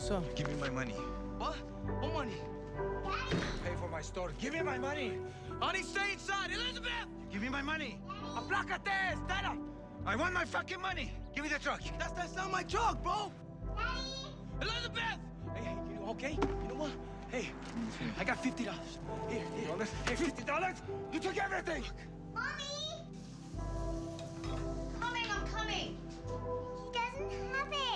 What's up? Give me my money. What? What money? Pay for my store. Give me my money. Honey, stay inside. Elizabeth! Give me my money. Aplácate, Stella! I want my fucking money. Give me the truck. That's not my truck, bro! Daddy! Elizabeth! Hey, you okay? You know what? Hey, I got $50. Here. Hey, $50? You took everything. Mommy! I'm coming. He doesn't have it.